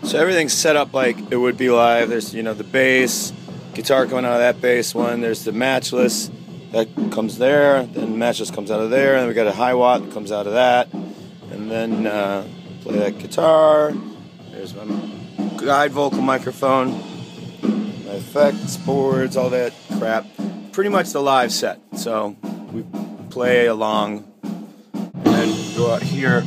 So everything's set up like it would be live. There's, the bass, guitar coming out of that bass one. There's the matchless that comes there. Then matchless comes out of there. And then we got a high watt that comes out of that. And then play that guitar. There's my guide vocal microphone, my effects boards, all that crap. Pretty much the live set. So we play along and then go out here.